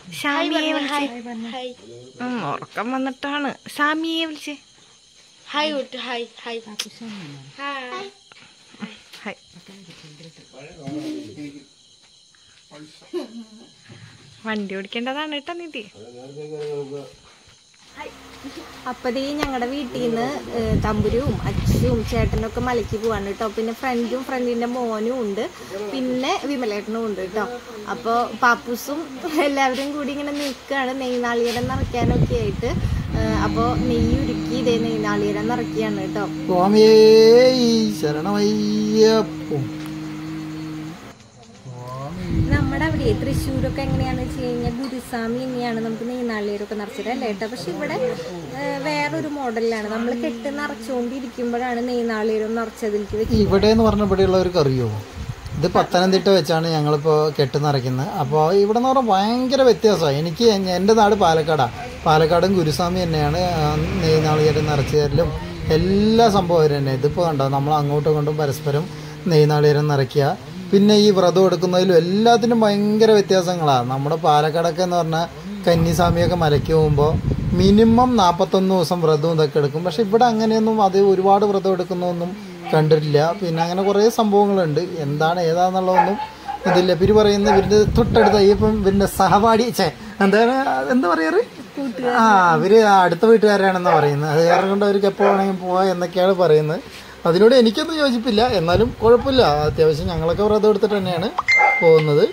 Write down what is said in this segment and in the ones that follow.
ഷാമിയെ വിളിച്ചേ. ഉറക്കം വന്നിട്ടാണ്. ഷാമിയെ വിളിച്ചേ. Hi hi hi hi. വണ്ടി ഓടിക്കേണ്ടതാണ് കേട്ടോ നിധി. അപ്പതേ ഞങ്ങളുടെ വീട്ടിൽ നിന്ന് തമ്പുരും അച്ഛനും ചേട്ടനും ഒക്കെ മലയ്ക്ക് പോവാണ് കേട്ടോ. പിന്നെ ഫ്രണ്ടിന്റെ മോനും ഉണ്ട്, പിന്നെ വിമലേട്ടനും ഉണ്ട് കേട്ടോ. അപ്പോൾ പാപ്പൂസും എല്ലാവരും കൂടി ഇങ്ങനെ നിൽക്കുകയാണ് നെയ്നാളികേരം നിറയ്ക്കാനൊക്കെ ആയിട്ട്. അപ്പോൾ നെയ്യ് ഉരുക്കി ഇതേ നെയ്നാളികേരം നിറയ്ക്കുകയാണ് കേട്ടോ. നമ്മുടെ അവിടെ തൃശ്ശൂരൊക്കെ എങ്ങനെയാണെന്ന് വെച്ച് കഴിഞ്ഞാൽ ഗുരുസ്വാമി തന്നെയാണ് നമുക്ക് നെയ്നാളികേരമൊക്കെ നിറച്ചത് അല്ലേ കേട്ടോ. പക്ഷെ ഇവിടെ വേറൊരു മോഡലിലാണ്. നമ്മൾ കെട്ട് നിറച്ചുകൊണ്ടിരിക്കുമ്പോഴാണ് നെയ്നാളികേരം നിറച്ചതിലേക്ക് വെച്ച്. ഇവിടെ എന്ന് പറഞ്ഞ ഇവിടെയുള്ളവർക്ക് അറിയോ, ഇത് പത്തനംതിട്ട വെച്ചാണ് ഞങ്ങളിപ്പോൾ കെട്ട് നിറയ്ക്കുന്നത്. അപ്പോൾ ഇവിടെ എന്ന് പറഞ്ഞാൽ ഭയങ്കര വ്യത്യാസമാണ്. എനിക്ക് എൻ്റെ നാട് പാലക്കാടാണ്. പാലക്കാടും ഗുരുസ്വാമി തന്നെയാണ് നെയ്നാളികേരം നിറച്ചു തരലും എല്ലാ സംഭവം തന്നെ. ഇതിപ്പോൾ കണ്ടോ, നമ്മൾ അങ്ങോട്ടും ഇങ്ങോട്ടും പരസ്പരം നെയ്നാളികേരം നിറയ്ക്കുക. പിന്നെ ഈ വ്രതം എടുക്കുന്നതിലും എല്ലാത്തിനും ഭയങ്കര വ്യത്യാസങ്ങളാണ്. നമ്മുടെ പാലക്കാടൊക്കെ എന്ന് പറഞ്ഞാൽ കന്നിസ്വാമിയൊക്കെ മലയ്ക്ക് പോകുമ്പോൾ മിനിമം 41 ദിവസം വ്രതവും ഇതൊക്കെ എടുക്കും. പക്ഷെ ഇവിടെ അങ്ങനെയൊന്നും അത് ഒരുപാട് വ്രതം എടുക്കുന്നൊന്നും കണ്ടിട്ടില്ല. പിന്നെ അങ്ങനെ കുറേ സംഭവങ്ങളുണ്ട്. എന്താണ് ഏതാണെന്നുള്ളതൊന്നും ഇതില്ല. ഇവർ പറയുന്നത് ഇവരുടെ തൊട്ടടുത്ത ഇപ്പം ഇവരുടെ സഹപാഠി എന്താ പറയാറ്, ഇവര് അടുത്ത വീട്ടുകാരാണെന്നാ പറയുന്നത്. അത് കാരണം കൊണ്ട് അവർക്ക് എപ്പോൾ വേണമെങ്കിൽ പോവാം എന്നൊക്കെയാണ് പറയുന്നത്. അതിനോട് എനിക്കൊന്നും യോജിപ്പില്ല, എന്നാലും കുഴപ്പമില്ല. അത്യാവശ്യം ഞങ്ങളൊക്കെ വ്രതം എടുത്തിട്ട് തന്നെയാണ് പോകുന്നത്.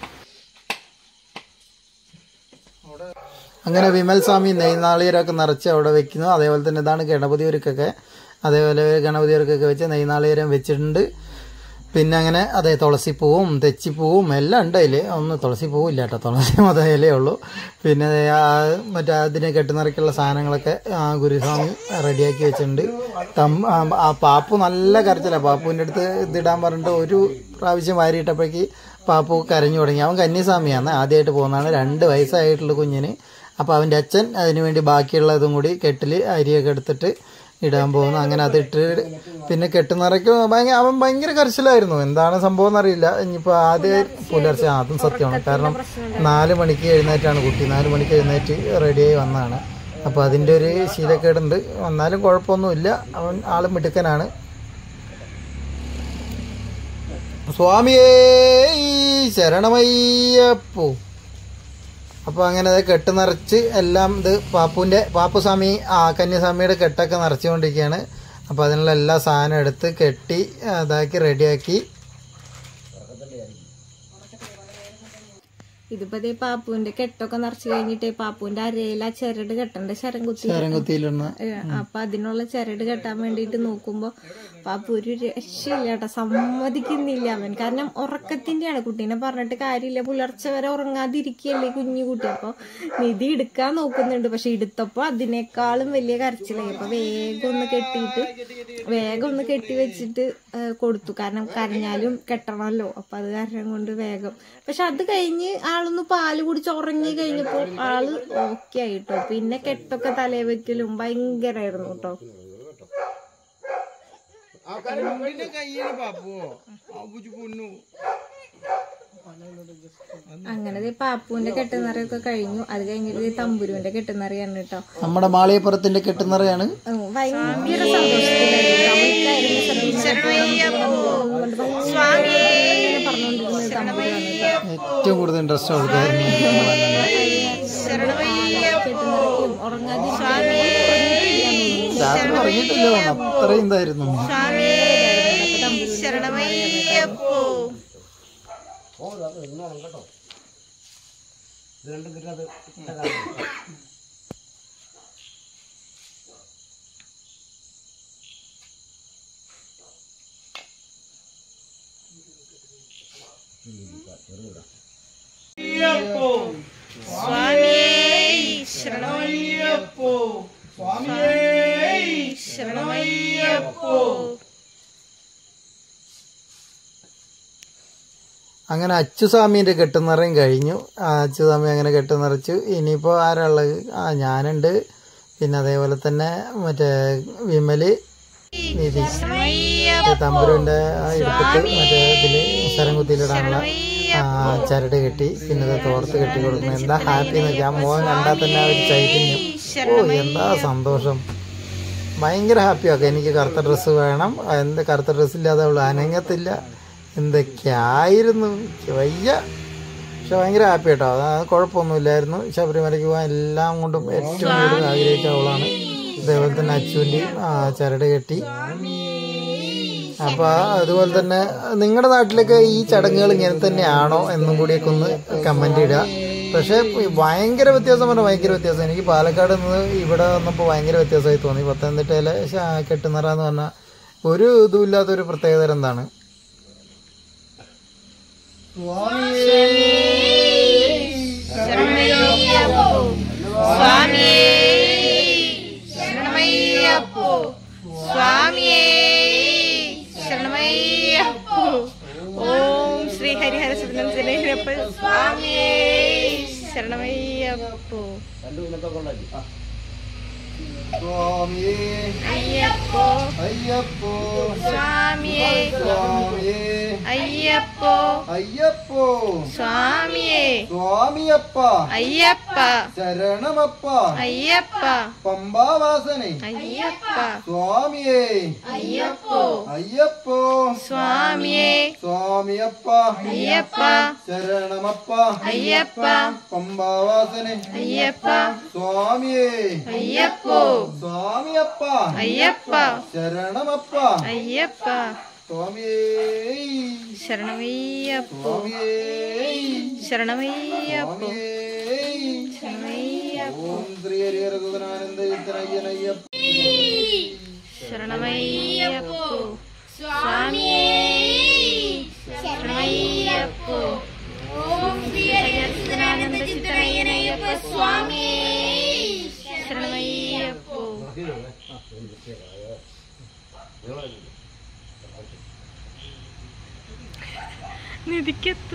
അങ്ങനെ വിമൽ സ്വാമി നെയ്നാളികേരമൊക്കെ നിറച്ച് അവിടെ വെക്കുന്നു. അതേപോലെ തന്നെ ഇതാണ് ഗണപതി ഒരുക്കൊക്കെ. അതേപോലെ ഗണപതി ഒരുക്കൊക്കെ വെച്ച് നെയ്നാളികേരം വെച്ചിട്ടുണ്ട്. പിന്നെ അങ്ങനെ അതെ തുളസിപ്പൂവും തെച്ചിപ്പൂവും എല്ലാം ഉണ്ട് അതിൽ. ഒന്ന് തുളസി പൂവില്ല കേട്ടോ, തുളസി മത ഇലയേ ഉള്ളൂ. പിന്നെ മറ്റേ അതിനെ കെട്ടുനിറയ്ക്കുള്ള സാധനങ്ങളൊക്കെ ഗുരുസ്വാമി റെഡിയാക്കി വെച്ചിട്ടുണ്ട്. ആ പാപ്പു നല്ല കരച്ചിലാണ്. പാപ്പുവിൻ്റെ അടുത്ത് ഇതിടാൻ പറഞ്ഞിട്ട് ഒരു പ്രാവശ്യം വാരിയിട്ടപ്പോഴേക്ക് പാപ്പു കരഞ്ഞു തുടങ്ങി. അവൻ കന്നിസ്വാമിയാണ്, ആദ്യമായിട്ട് പോകുന്നതാണ്. 2 വയസ്സായിട്ടുള്ള കുഞ്ഞിന്. അപ്പോൾ അവൻ്റെ അച്ഛൻ അതിനുവേണ്ടി ബാക്കിയുള്ള ഇതും കൂടി കെട്ടിൽ അരിയൊക്കെ എടുത്തിട്ട് ഇടാൻ പോകുന്നു. അങ്ങനെ അതിട്ട് പിന്നെ കെട്ടുനിറയ്ക്കും. അവൻ ഭയങ്കര കരച്ചിലായിരുന്നു. എന്താണ് സംഭവം എന്നറിയില്ല. ഇനിയിപ്പോൾ ആദ്യം പുലർച്ചെ, അതും സത്യമാണ്. കാരണം 4 മണിക്ക് എഴുന്നേറ്റാണ് കുട്ടി. 4 മണിക്ക് എഴുന്നേറ്റ് റെഡിയായി വന്നതാണ്. അപ്പോൾ അതിൻ്റെ ഒരു ശീലക്കേടുണ്ട്. എന്നാലും കുഴപ്പമൊന്നുമില്ല. അവൻ ആളും മിടുക്കനാണ്. സ്വാമിയേ ശരണമയ്യപ്പോ. അപ്പോൾ അങ്ങനെ കെട്ട് നിറച്ച് എല്ലാം ഇത് പാപ്പുസ്വാമി കന്യാസ്വാമിയുടെ കെട്ടൊക്കെ നിറച്ചുകൊണ്ടിരിക്കുകയാണ്. അപ്പോൾ അതിനുള്ള എല്ലാ സാധനം എടുത്ത് കെട്ടി അതാക്കി റെഡിയാക്കി. ഇതിപ്പോ പാപ്പുവിന്റെ കെട്ടൊക്കെ നിറച്ചു കഴിഞ്ഞിട്ട് പാപ്പുവിന്റെ അരയില ചരട് കെട്ടണ്ട ശരംകുത്തിയിലിടുന്ന. അപ്പൊ അതിനുള്ള ചരട് കെട്ടാൻ വേണ്ടിട്ട് നോക്കുമ്പോ പാപ്പു ഒരു രക്ഷയില്ല കേട്ടോ, സമ്മതിക്കുന്നില്ല അവൻ. കാരണം ഉറക്കത്തിന്റെയാണ്. കുട്ടീനെ പറഞ്ഞിട്ട് കാര്യമില്ല, പുലർച്ചെ വരെ ഉറങ്ങാതിരിക്കല്ലേ കുഞ്ഞു കുട്ടി. അപ്പൊ നിധി എടുക്കാൻ നോക്കുന്നുണ്ട്. പക്ഷെ എടുത്തപ്പോ അതിനേക്കാളും വലിയ കരച്ചിലായി. അപ്പൊ വേഗം ഒന്ന് കെട്ടി വെച്ചിട്ട് കൊടുത്തു. കാരണം കരഞ്ഞാലും കെട്ടണമല്ലോ. അപ്പൊ അത് കാരണം കൊണ്ട് വേഗം. പക്ഷെ അത് കഴിഞ്ഞ് ആളൊന്ന് പാല് കുടിച്ച് ഉറങ്ങി കഴിഞ്ഞപ്പോൾ ആള് ഓക്കെ ആയിട്ടോ. പിന്നെ കെട്ടൊക്കെ തലേ വെക്കലും ഭയങ്കരായിരുന്നു കേട്ടോ. അങ്ങനെ പാപ്പുവിന്റെ കെട്ടുനിറയൊക്കെ കഴിഞ്ഞു. അത് കഴിഞ്ഞിട്ട് തമ്പുരുവിന്റെ കെട്ടുനിറയാണ് കേട്ടോ. നമ്മുടെ മാളികപ്പുറത്തിന്റെ കെട്ടുനിറയാണ്. ഭയങ്കര പറഞ്ഞുകൊണ്ടിരുന്നത് തമ്പുരാണ്. ഏറ്റവും കൂടുതൽ ഇൻട്രസ്റ്റ് കൊടുക്കായിരുന്നു. രാത്രി ഉറങ്ങിയിട്ടില്ല, അത്രയും ഇതായിരുന്നു. അങ്ങനെ അച്ചുസ്വാമീൻ്റെ കെട്ടുനിറയും കഴിഞ്ഞു. അച്ചുസ്വാമി അങ്ങനെ കെട്ടുനിറച്ചു. ഇനിയിപ്പോൾ ആരാളുള്ളത്? ഞാനുണ്ട്. പിന്നെ അതേപോലെ തന്നെ മറ്റേ വിമല്, നിധി തമ്പുരുവിന്റെ ഇടപ്പത്ത് മറ്റേ ഇതില് ശരംകുത്തിയിലിടാനുള്ള ചരട് കെട്ടി പിന്നെ തോർത്ത് കെട്ടി കൊടുക്കണം. എന്താ ഹാപ്പി എന്ന് വെച്ചാൽ മോൻ കണ്ടാൽ തന്നെ ആ ഒരു ചൈതന്യം. ഓ എന്താ സന്തോഷം, ഭയങ്കര ഹാപ്പിയാക്കാം. എനിക്ക് കറുത്ത ഡ്രസ്സ് വേണം, എന്ത് കറുത്ത ഡ്രസ്സില്ലാതെ അവള് അനങ്ങത്തില്ല, എന്തൊക്കെയായിരുന്നു വയ്യ. പക്ഷെ ഭയങ്കര ഹാപ്പി കേട്ടോ, അത് കുഴപ്പമൊന്നുമില്ലായിരുന്നു. ശബരിമലയ്ക്ക് പോകാൻ എല്ലാം കൊണ്ടും ഏറ്റവും കൂടുതൽ ആഗ്രഹിച്ച അവളാണ്. അതേപോലെ തന്നെ അച്ചുവിൻ്റെയും ചരട് കെട്ടി. അപ്പൊ അതുപോലെ തന്നെ നിങ്ങളുടെ നാട്ടിലൊക്കെ ഈ ചടങ്ങുകൾ ഇങ്ങനെ തന്നെയാണോ എന്നും കൂടിയൊക്കെ ഒന്ന് കമന്റ് ഇടുക. പക്ഷെ ഭയങ്കര വ്യത്യാസം പറഞ്ഞാൽ ഭയങ്കര വ്യത്യാസം. എനിക്ക് പാലക്കാട് നിന്ന് ഇവിടെ വന്നപ്പോൾ ഭയങ്കര വ്യത്യാസമായി തോന്നി. പത്തനംതിട്ടയിലെ കെട്ടുനിറ എന്ന് പറഞ്ഞാൽ ഒരു ഇതുമില്ലാത്തൊരു പ്രത്യേകതരം എന്താണ്. ഓം ശ്രീ ഹരിഹര സുബ്രഹ്മണ്യപ്പ സ്വാമിയേ ശരണമയ്യപ്പോ. അയ്യപ്പോ അയ്യപ്പോ സ്വാമിയേ അയ്യപ്പോ അയ്യപ്പോ സ്വാമിയേ സ്വാമിയപ്പ അയ്യപ്പ ശരണമപ്പ അയ്യപ്പ പമ്പാവാസനെ അയ്യപ്പ സ്വാമിയേ അയ്യപ്പോ അയ്യപ്പോ സ്വാമിയേ സ്വാമിയപ്പ അയ്യപ്പ ശരണമപ്പ അയ്യപ്പ പമ്പാവാസനെ അയ്യപ്പ സ്വാമിയേ അയ്യപ്പോ സ്വാമിയപ്പ അയ്യപ്പ ശരണമപ്പ അയ്യപ്പ സ്വാമിയേ ശരണമയ്യപ്പോ ശരണമയ്യപ്പോ ശരണമയ്യപ്പോ ഓം ശ്രീ ഹരിഹരഗുണാനന്ദയ്യപ്പ ശരണമയ്യപ്പോ സ്വാമിയേ ശരണമയ്യപ്പോ ഓം ശ്രീ ഹരിഹരഗുണാനന്ദ ചിത്തനയ്യനയ്യപ്പ സ്വാമിയേ ശരണമയ്യപ്പോ. നിധിക്കെത്തു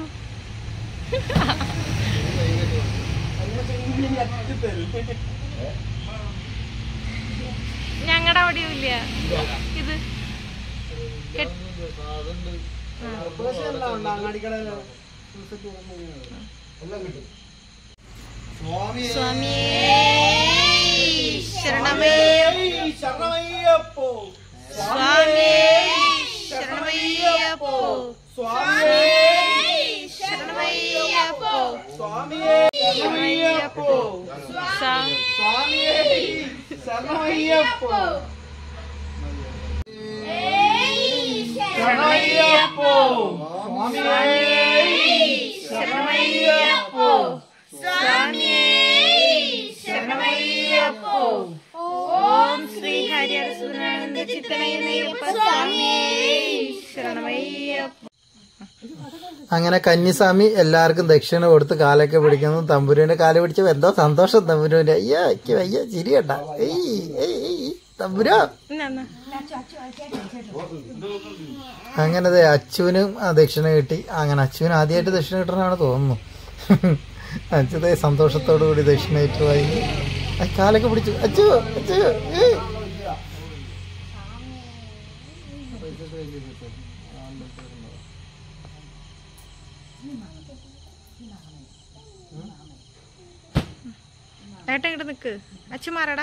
ഞങ്ങളുടെ അവിടെയും ഇല്ല ഇത്. സ്വാമിയേ ശരണമയ്യപ്പോ സ്വാമിയേ ശരണമയ്യപ്പോ സ്വാമിയേ ശരണമയ്യപ്പോ സ്വാമിയേ ശരണമയ്യപ്പോ സ്വാമിയേ ശരണമയ്യപ്പോ ശരണമയ്യപ്പോ ശരണമയ്യപ്പോ സ്വാമിയേ ശരണമയ്യപ്പോ ഓം ശ്രീ ഹരിഹരസുബ്രഹ്മണ്യ ചിത്തനയ്യനയ്യപ്പ സ്വാമിയേ ശരണമയ്യപ്പോ. അങ്ങനെ കന്നിസ്വാമി എല്ലാവർക്കും ദക്ഷിണ കൊടുത്ത് കാലൊക്കെ പിടിക്കുന്നു. തമ്പുരുവിന്റെ കാല് പിടിച്ചപ്പോ എന്തോ സന്തോഷം തമ്പുരുവിന്റെ. അയ്യോ എനിക്ക് വയ്യ ചിരി കേട്ട. തമ്പുരോ അങ്ങനെ അച്ചുവിനും ദക്ഷിണ കിട്ടി. അങ്ങനെ അച്ചുവിന് ആദ്യമായിട്ട് ദക്ഷിണ കിട്ടണമെന്നാണ് തോന്നുന്നു. അച്ഛത്തെ സന്തോഷത്തോടു കൂടി ദക്ഷിണേറ്റ് വാങ്ങി കാലൊക്കെ പിടിച്ചു. അച്ചു അച്ചു ഏട്ടൻ ഇങ്ങോട്ട് നിക്ക്. അച്ഛൻ മാറടാ.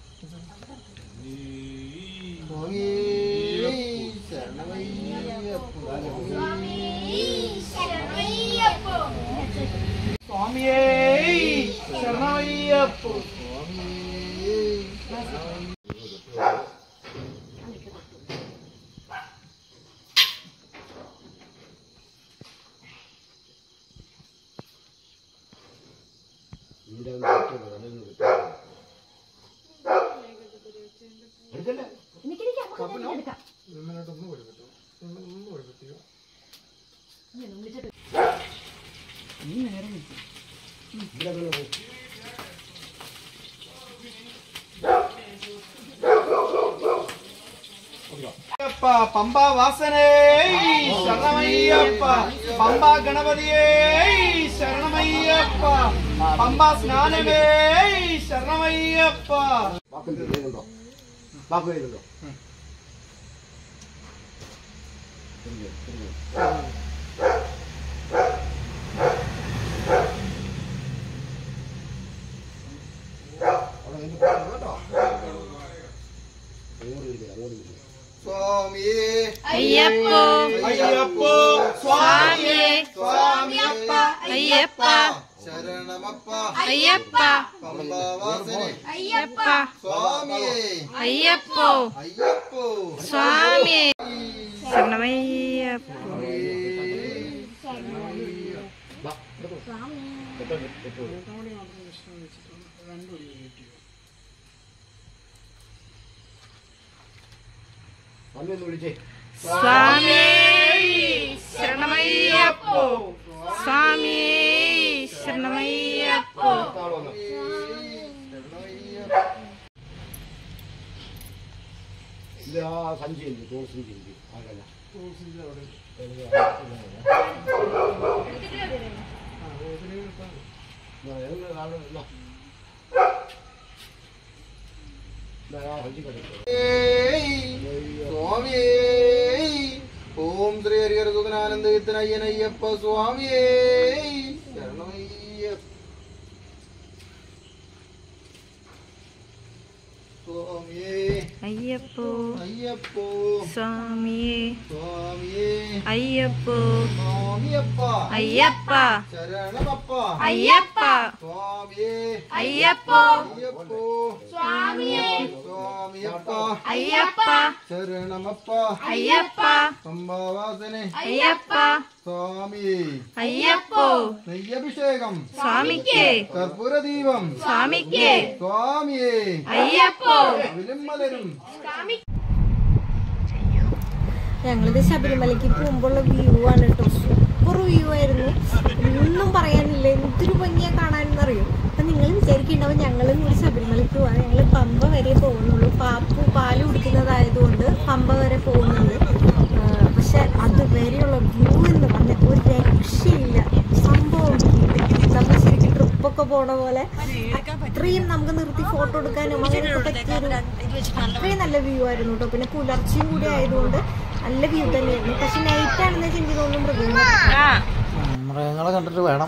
സ്വാമിയേ ശരണമയ്യപ്പോ പമ്പാ വാസനേ ശരണമയ്യപ്പ പമ്പാ ഗണപതിയേ ശരണമയ്യപ്പ പമ്പാ സ്നാനമേ ശരണമയ്യപ്പ സ്വാമിയേ അയ്യപ്പോ അയ്യപ്പോ സ്വാമിയേ സ്വാമിയപ്പ അയ്യപ്പ ശരണമപ്പ അയ്യപ്പ പമ്പവാസനെ അയ്യപ്പ സ്വാമിയേ അയ്യപ്പോ അയ്യപ്പോ സ്വാമിയേ ശരണമയ്യപ്പോ സ്വാമിയേ ശരണമയ്യപ്പോ സ്വാമിയേ ശരണമയ്യപ്പോ സ്വാമിയേ ഓം ശ്രീ ഹരിഹരസുതനാനന്ദയത്തനയ്യനയ്യപ്പ സ്വാമിയേ ശരണമയ്യപ്പ സ്വാമിയേ അയ്യപ്പോ അയ്യപ്പോ സ്വാമിയേ സ്വാമിയേ അയ്യപ്പോ സ്വാമിയപ്പ അയ്യപ്പ ശരണമപ്പ അയ്യപ്പ സ്വാമിയേ അയ്യപ്പോ അയ്യപ്പോ സ്വാമിയേ സ്വാമിയപ്പ അയ്യപ്പ ശരണമപ്പ അയ്യപ്പ പമ്പവാസനെ അയ്യപ്പ സ്വാമിയേ അയ്യപ്പോ നെയ്യഭിഷേകം സ്വാമിക്ക് കർപ്പൂരദീപം സ്വാമിക്ക് സ്വാമിയേ അയ്യപ്പോ വിലുമ്മലരും ഞങ്ങളിത് ശബരിമലയ്ക്ക് പോകുമ്പോഴുള്ള വ്യൂ ആണ് കേട്ടോ. സൂപ്പർ വ്യൂ ആയിരുന്നു, ഒന്നും പറയാനില്ല. എന്തൊരു ഭംഗിയാ കാണാനെന്നറിയോ. അപ്പം നിങ്ങൾ വിചാരിക്കുന്നുണ്ടാവും ഞങ്ങളും കൂടി ശബരിമലയ്ക്ക് പോകാൻ. ഞങ്ങൾ പമ്പ വരെ പോകുന്നുള്ളൂ. പാപ്പു പാല് കുടിക്കുന്നതായതുകൊണ്ട് പമ്പ വരെ പോകുന്നുണ്ട്. പക്ഷെ അതുവരെയുള്ള വ്യൂ എന്ന് പറഞ്ഞാൽ ഒരു രക്ഷയില്ല. സംഭവം നമ്മൾ ശരിക്കും ട്രിപ്പൊക്കെ പോണ പോലെ അത്രയും നമുക്ക് നിർത്തി ഫോട്ടോ എടുക്കാനും അങ്ങനെയൊക്കെ പറ്റിയൊരു അത്രയും നല്ല വ്യൂ ആയിരുന്നു കേട്ടോ. പിന്നെ പുലർച്ചയും കൂടി ആയതുകൊണ്ട് നല്ല വ്യൂ തന്നെയായിരുന്നു. പക്ഷെ നൈറ്റ് ആണെന്ന് വെച്ചാൽ എനിക്ക് തോന്നുന്നു മൃഗങ്ങളെ കണ്ടിട്ട് വേണം.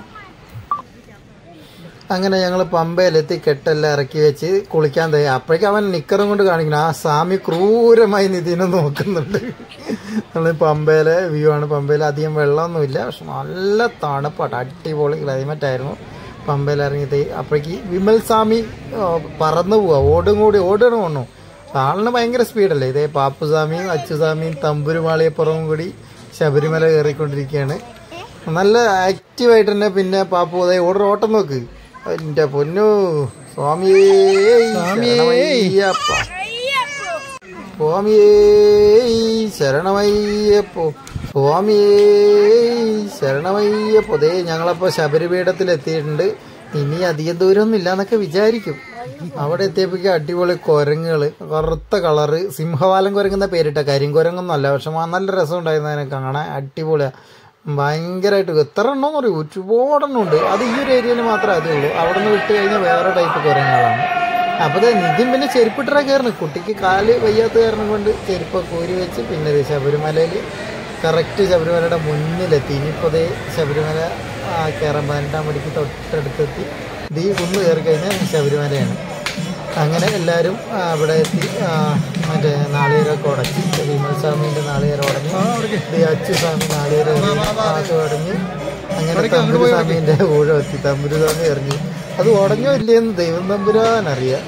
അങ്ങനെ ഞങ്ങൾ പമ്പയിലെത്തി കെട്ടെല്ലാം ഇറക്കി വെച്ച് കുളിക്കാൻ തയ്യാ. അപ്പോഴേക്കും അവൻ നിക്കറും കൊണ്ട് കാണിക്കണം. ആ സ്വാമി ക്രൂരമായി നിതിനെ നോക്കുന്നുണ്ട്. നമ്മൾ പമ്പയിലെ വ്യൂ ആണ്. പമ്പയിൽ അധികം വെള്ളമൊന്നുമില്ല, പക്ഷെ നല്ല തണുപ്പാട്ട് അടിപൊളി ക്ലൈമറ്റ് ആയിരുന്നു. പമ്പയിൽ ഇറങ്ങി അപ്പോഴേക്ക് വിമൽ സ്വാമി പറന്നു പോവാ. ഓടണം വന്നു. ആളിന് ഭയങ്കര സ്പീഡല്ലേ. ഇതേ പാപ്പുസ്വാമിയും അച്ചുസ്വാമിയും തമ്പുരുമാളിയപ്പുറവും കൂടി ശബരിമല കയറിക്കൊണ്ടിരിക്കുകയാണ്. നല്ല ആക്റ്റീവായിട്ട് തന്നെ. പിന്നെ പാപ്പു അതേ ഓട്ടം നോക്ക്. എന്റെ പൊന്നു സ്വാമിയേ ശരണമയ്യപ്പ സ്വാമിയേ ശരണമയ്യപ്പോ സ്വാമിയേ ശരണമയ്യപ്പോ. അതേ ഞങ്ങളപ്പോ ശബരിപീഠത്തിലെത്തിയിട്ടുണ്ട്. ഇനി അധികം ദൂരമൊന്നും ഇല്ലാന്നൊക്കെ വിചാരിക്കും. അവിടെ എത്തിയപ്പോഴേക്കും അടിപൊളി കുരങ്ങുകള്, കറുത്ത കളറ്, സിംഹവാലം കുരങ്ങുന്ന പേരിട്ട. കരിങ്കുരങ്ങൊന്നും അല്ല, പക്ഷെ നല്ല രസം ഉണ്ടായിരുന്നു അതിനെ കാണാൻ. അടിപൊളിയാ, ഭയങ്കരമായിട്ട്. എത്ര എണ്ണമെന്ന് പറയും, ഒരുപാടെണ്ണം ഉണ്ട്. അത് ഈ ഒരു ഏരിയയിൽ മാത്രമേ അതേ ഉള്ളൂ. അവിടെ നിന്ന് വിട്ട് കഴിഞ്ഞാൽ വേറെ ടൈപ്പ് കുരങ്ങുകളാണ്. അപ്പോൾ നിതിൻ പിന്നെ ചെരുപ്പിട്ടാ കയറുന്നു. കുട്ടിക്ക് കാല് വയ്യാത്ത കാരണം കൊണ്ട് ചെരുപ്പ് കോരി വെച്ച് പിന്നെ ശബരിമലയിൽ കറക്റ്റ് ശബരിമലയുടെ മുന്നിലെത്തി. ഇനിയിപ്പോൾ അതേ ശബരിമല കയറാൻ 18-ാം പടിക്ക് തൊട്ടടുത്തെത്തി. ഈ കുന്ന് കയറി കഴിഞ്ഞാൽ ശബരിമലയാണ്. അങ്ങനെ എല്ലാവരും അവിടെ എത്തി. മറ്റേ നാളികേരമൊക്കെ ഉടച്ച് വിമൽ സ്വാമീൻ്റെ നാളികേരം ഉടഞ്ഞ്, അച്ചുസ്വാമി നാളികേരം ഉടഞ്ഞ്, അങ്ങനെ തമ്പുരുസ്വാമീൻ്റെ ഊഴം എത്തി. തമ്പുരുസ്വാമി എറിഞ്ഞു. അത് ഉടഞ്ഞോ ഇല്ലയെന്ന് ദൈവം തമ്പുരാനറിയാം.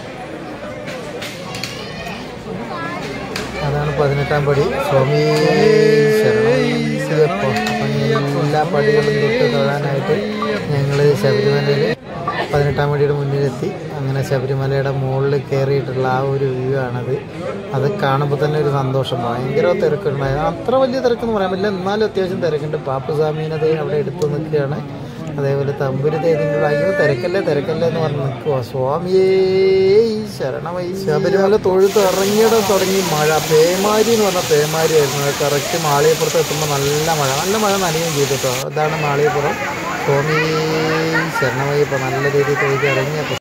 അതാണ് 18-ാം പടി. സ്വാമി ശരണമയ്യപ്പോ. അപ്പം എല്ലാ പടികളും തൊട്ട് തൊഴാനായിട്ട് ഞങ്ങൾ ശബരിമലയിൽ 18-ാം പടിയുടെ മുന്നിലെത്തി. അങ്ങനെ ശബരിമലയുടെ മുകളിൽ കയറിയിട്ടുള്ള ആ ഒരു വ്യൂ ആണത്. അത് കാണുമ്പോൾ തന്നെ ഒരു സന്തോഷം. ഭയങ്കര തിരക്കുണ്ടായിരുന്നു. അത്ര വലിയ തിരക്കെന്ന് പറയാൻ പറ്റില്ല, എന്നാലും അത്യാവശ്യം തിരക്കുണ്ട്. പാപ്പുസ്വാമീനത് അവിടെ എടുത്തു നിൽക്കുകയാണ്. അതേപോലെ തമ്പുരു തേതിൻ്റെ അയ്യോ തിരക്കല്ലേ എന്ന് പറഞ്ഞ് നിൽക്കുക. സ്വാമിയേ ശരണമയ്യ. ശബരിമല തൊഴുത്ത് ഇറങ്ങിയിടം തുടങ്ങി മഴ. പേമാരി എന്ന് പറഞ്ഞാൽ പേമാരിയായിരുന്നു. കറക്റ്റ് മാളികപ്പുറത്ത് എത്തുമ്പോൾ നല്ല മഴ നനയുകയും ചെയ്തു കേട്ടോ. അതാണ് മാളികപ്പുറം. സ്വാമിയേ ശരണമയ്യപ്പ. നല്ല രീതിയിൽ തൊഴുത്ത് ഇറങ്ങിയപ്പോൾ